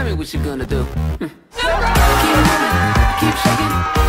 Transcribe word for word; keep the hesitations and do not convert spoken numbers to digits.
Tell me what you gonna do. Hmm. Keep moving, keep shaking.